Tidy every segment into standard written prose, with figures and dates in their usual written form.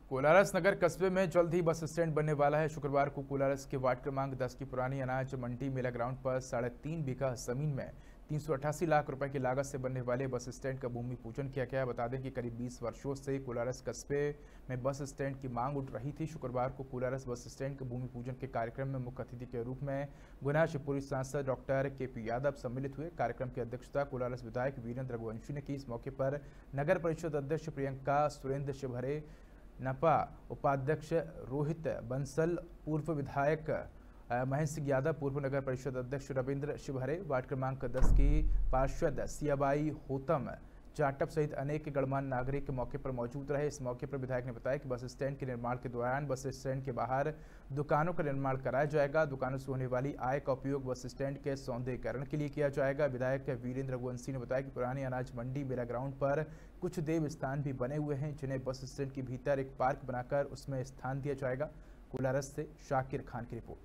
कोलारस नगर कस्बे में जल्द ही बस स्टैंड बनने वाला है। शुक्रवार को कोलारस के वार्ड क्रमांक 10 की पुरानी अनाज मंडी मेला ग्राउंड पर 3.5 बीघा जमीन में 388 लाख रुपए की लागत से बनने वाले बस स्टैंड का भूमि पूजन किया गया। बता दें कि करीब 20 वर्षों से कोलारस कस्बे में बस स्टैंड की मांग उठ रही थी। शुक्रवार को कोलारस बस स्टैंड के भूमि पूजन के कार्यक्रम में मुख्य अतिथि के रूप में गुना शिवपुरी सांसद डॉक्टर KP यादव सम्मिलित हुए। कार्यक्रम की अध्यक्षता कोलारस विधायक वीरेंद्र रघुवंशी ने की। इस मौके पर नगर परिषद अध्यक्ष प्रियंका सुरेंद्र शिवहरे, नपा उपाध्यक्ष रोहित बंसल, पूर्व विधायक महेश सिंह यादव, पूर्व नगर परिषद अध्यक्ष रविंद्र शिवहरे, वार्ड क्रमांक 10 की पार्षद सियाबाई होतम जाटव सहित अनेक गणमान्य नागरिक मौके पर मौजूद रहे। इस मौके पर विधायक ने बताया कि बस स्टैंड के निर्माण के दौरान बस स्टैंड के बाहर दुकानों का निर्माण कराया जाएगा। दुकानों से होने वाली आय का उपयोग बस स्टैंड के सौंदर्यीकरण के लिए किया जाएगा। विधायक वीरेंद्र रघुवंशी ने बताया कि पुरानी अनाज मंडी मेला ग्राउंड पर कुछ देव स्थान भी बने हुए हैं, जिन्हें बस स्टैंड के भीतर एक पार्क बनाकर उसमें स्थान दिया जाएगा। कोलारस से शाकिर खान की रिपोर्ट।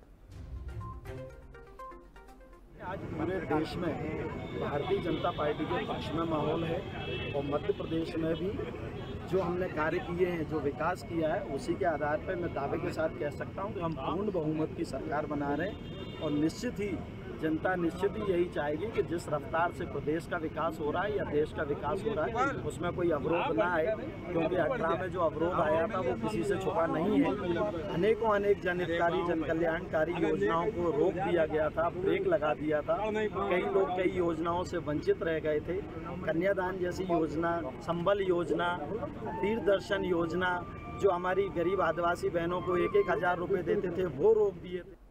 आज पूरे देश में भारतीय जनता पार्टी के पक्ष में माहौल है और मध्य प्रदेश में भी जो हमने कार्य किए हैं, जो विकास किया है, उसी के आधार पर मैं दावे के साथ कह सकता हूं कि हम पूर्ण बहुमत की सरकार बना रहे हैं और निश्चित ही जनता निश्चित ही यही चाहेगी कि जिस रफ्तार से प्रदेश का विकास हो रहा है या देश का विकास हो रहा है उसमें कोई अवरोध ना आए, क्योंकि 18 में जो अवरोध आया था वो किसी से छुपा नहीं है। अनेक जनहितकारी जन कल्याणकारी योजनाओं को रोक दिया गया था, ब्रेक लगा दिया था। कई लोग कई योजनाओं से वंचित रह गए थे। कन्यादान जैसी योजना, संबल योजना, तीर्थ दर्शन योजना, जो हमारी गरीब आदिवासी बहनों को 1-1 हज़ार रुपये देते थे, वो रोक दिए थे।